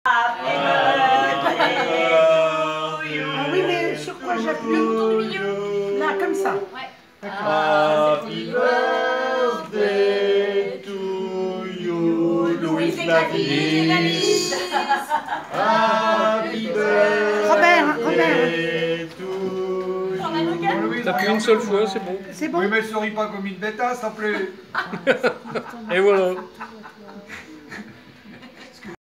Ah oui, mais sur quoi j'appuie? Le bouton du milieu. Là, comme ça. Ouais. Happy birthday to you, Louis Clavis. Happy Robert. birthday to you. T'appuies une seule fois, c'est bon. C'est bon? Oui, mais souris pas comme une bêtasse non plus. Et voilà.